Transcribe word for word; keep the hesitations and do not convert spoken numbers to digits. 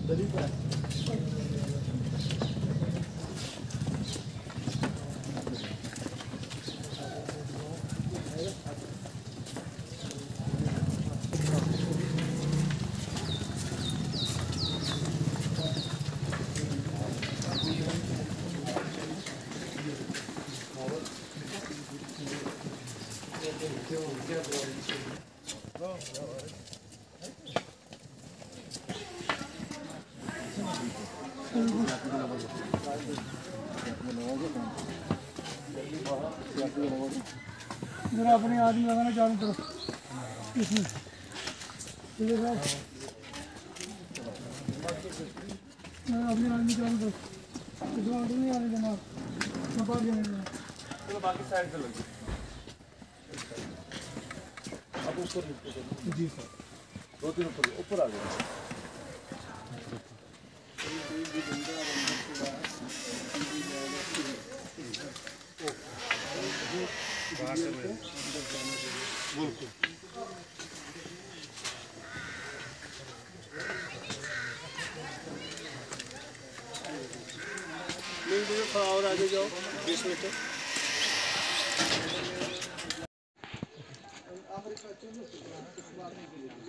میرا اپنے آدمی لگانا چاروں طرف اس میں ٹھیک ہے صاحب میں اپنے آدمی چاروں طرف اس میں آڈر نہیں آ رہے جناب میں پاس جانے دیں چلو باقی سائڈ سے لگی آپ اس کو جی سر دو تین اوپر اوپر آ گئے تھوڑا اور آگے جاؤ بیس میٹر